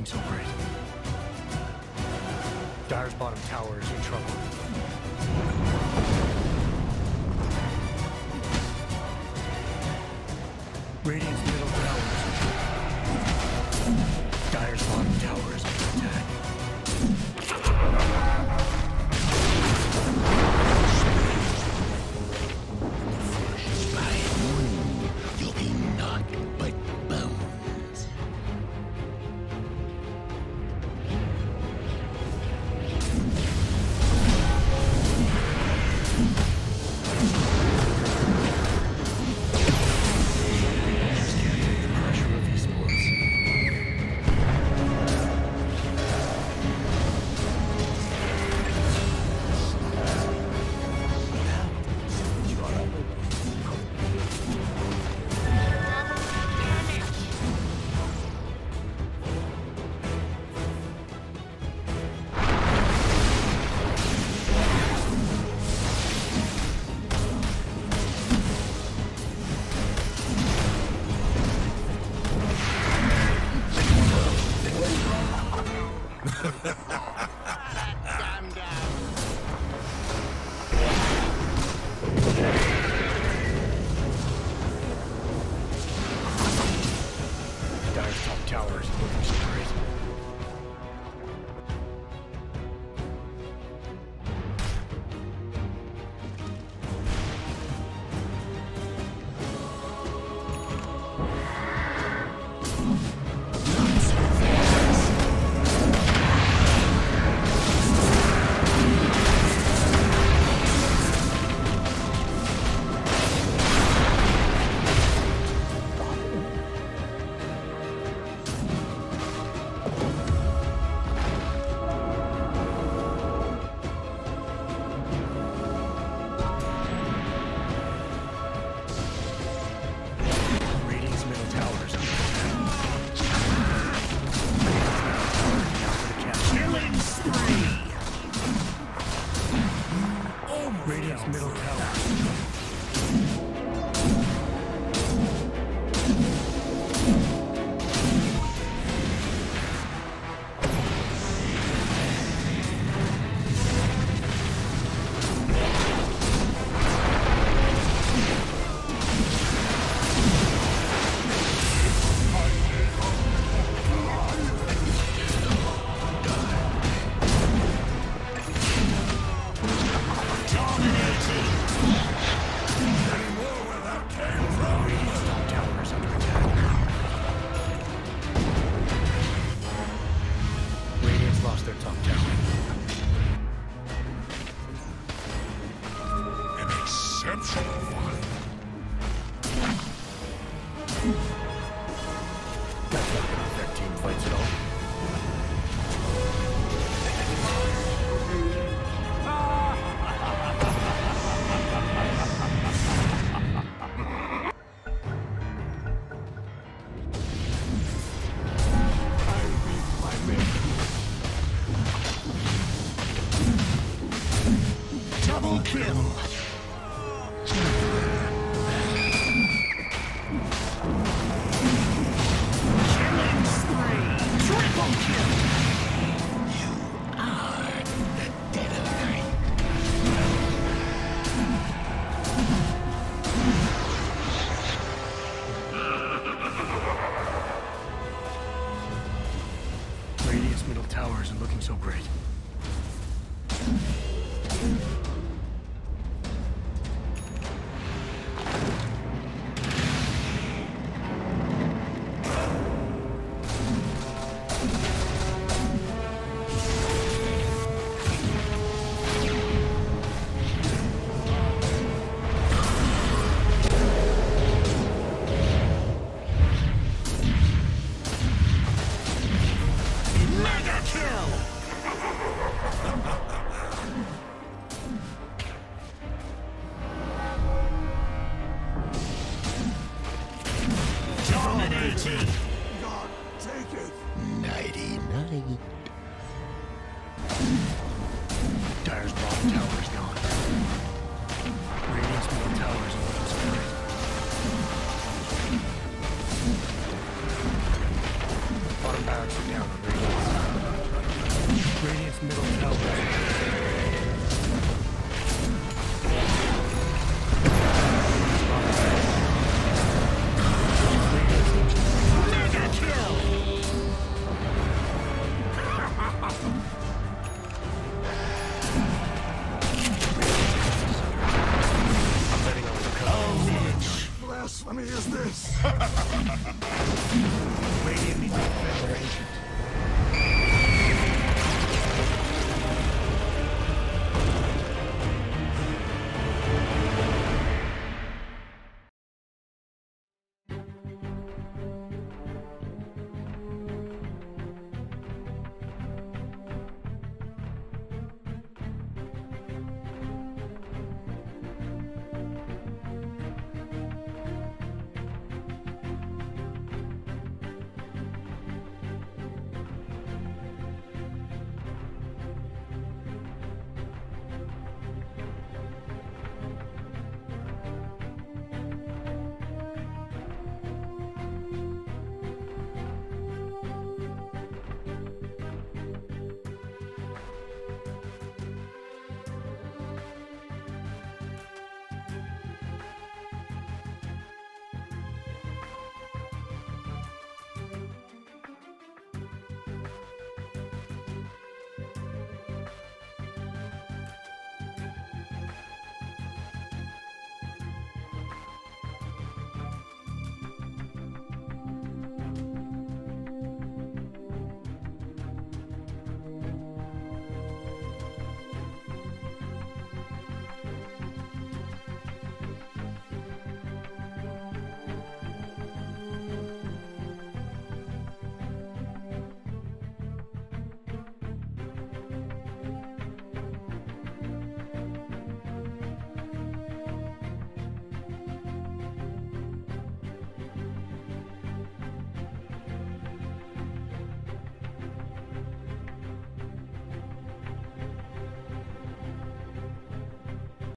looking so great. Dire's bottom tower is in trouble. Radiant's middle tower is in trouble. Dire's bottom tower is under attack. You'll be naught but bones. Dire's top tower is looking so great. Radiant's middle tower is under attack. Killing spree! Radiant's middle tower. Radiant's top tower is under attack. Radiant's lost their top tower. An exceptional fight. That's not gonna affect team fights at all. Double kill. Killing spree. Triple kill. You are the dead of night. Radiant's middle tower isn't looking so great. Mega kill. middle tower